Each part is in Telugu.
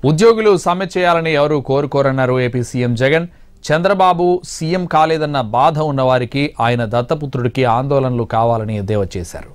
ఉద్యోగులు సమ్మె చేయాలని ఎవరూ కోరుకోరన్నారు AP CM Jagan. Chandrababu CM కాలేదన్న బాధ ఉన్నవారికి ఆయన దత్తపుత్రుడికి ఆందోళనలు కావాలని ఎద్దేవా చేశారు.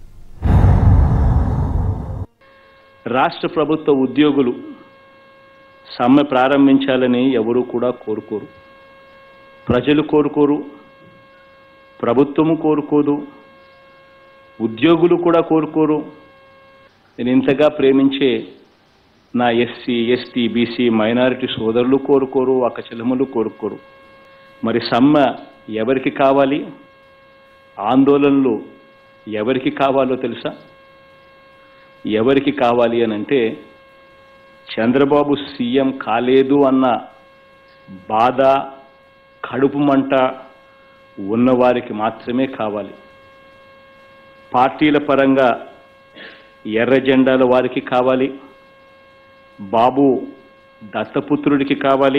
రాష్ట్ర ప్రభుత్వ ఉద్యోగులు సమ్మె ప్రారంభించాలని ఎవరూ కూడా కోరుకోరు. ప్రజలు కోరుకోరు, ప్రభుత్వము కోరుకోదు, ఉద్యోగులు కూడా కోరుకోరు. నేను ఇంతగా ప్రేమించే నా ఎస్సీ, ఎస్టీ, బీసీ, మైనారిటీ సోదరులు కోరుకోరు, అక్కచెల్లెమ్మలు కోరుకోరు. మరి సమ్మె ఎవరికి కావాలి? ఆందోళనలు ఎవరికి కావాలో తెలుసా? ఎవరికి కావాలి అని అంటే చంద్రబాబు సీఎం కాలేదు అన్న బాధ, కడుపు మంట ఉన్నవారికి మాత్రమే కావాలి. పార్టీల పరంగా ఎర్ర జెండాల వారికి కావాలి, బాబు దత్తపుత్రుడికి కావాలి.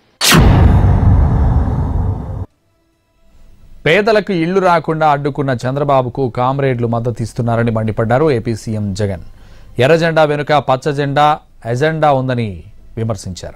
పేదలకు ఇళ్లు రాకుండా అడ్డుకున్న చంద్రబాబుకు కామ్రేడ్లు మద్దతిస్తున్నారని మండిపడ్డారు ఏపీ సీఎం జగన్. ఎర్ర జెండా వెనుక పచ్చ జెండా ఎజెండా ఉందని విమర్శించారు.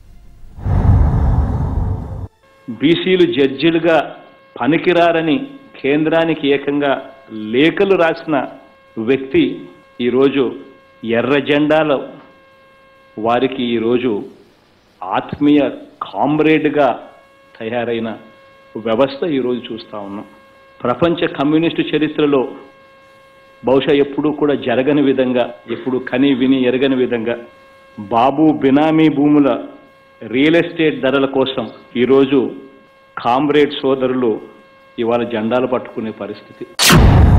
బీసీలు జడ్జిలుగా పనికిరారని కేంద్రానికి ఏకంగా లేఖలు రాసిన వ్యక్తి ఈరోజు ఎర్ర జెండాలో వారికి ఈరోజు ఆత్మీయ కామ్రేడ్గా తయారైన వ్యవస్థ ఈరోజు చూస్తూ ఉన్నాం. ప్రపంచ కమ్యూనిస్టు చరిత్రలో బహుశా ఎప్పుడూ కూడా జరగని విధంగా, ఎప్పుడు కని విని ఎరగని విధంగా బాబు బినామీ భూముల రియల్ ఎస్టేట్ ధరల కోసం ఈరోజు కామ్రేడ్ సోదరులు ఇవాళ జెండాలు పట్టుకునే పరిస్థితి.